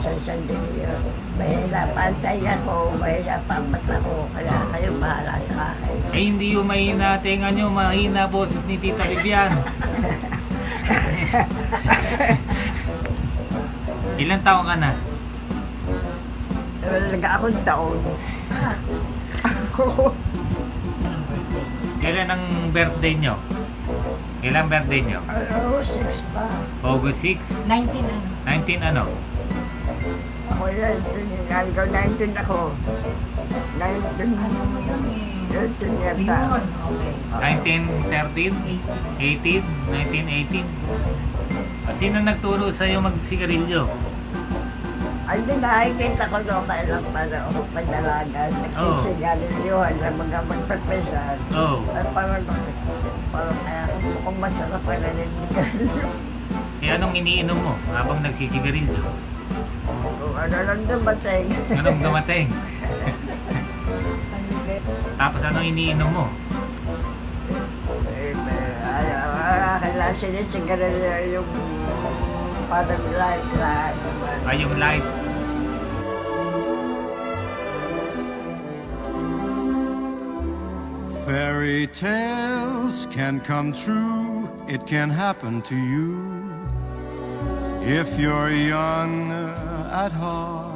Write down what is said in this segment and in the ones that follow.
sa sandilyo. Mahirapan tayo ako, mahirapan mata ko, kaya kayo bahala sa akin. Eh, hindi yung mahina tenga nyo, mahina boses ni Tita Vivian. Ilang taon ka na? Talaga akong taon. Kailan ang birthday nyo? Kailan birthday nyo? August 6 pa. August 6? 19 ano? 19 ano? Ako 19, hanggang 19 ako. 19. Ano mo yun eh? 19 yata. Yun, okay. 1913? 18? 1918? Sino nagturo sa'yo magsigarilyo? Ay, di nakikita ko doon kailang para ako padalagan. Nagsisigarilyohan na mga magpapesan. Oo. Ay, parang kaya kung masarap ka na nagsigarilyo. Eh, anong iniinom mo habang nagsisigarilyo? Kung ano lang dumating. Anong dumating? Tapos anong iniinom mo? Kailangan sinisigarilyo yung parang light na. Ay, yung light. Fairy tales can come true. It can happen to you if you're young at heart.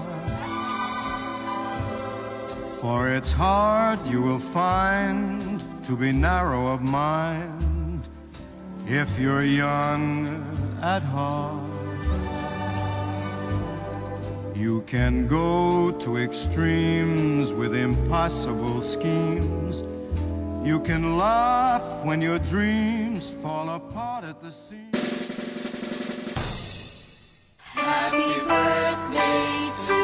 For it's hard, you will find, to be narrow of mind if you're young at heart. You can go to extremes with impossible schemes. You can laugh when your dreams fall apart at the seams. Happy birthday to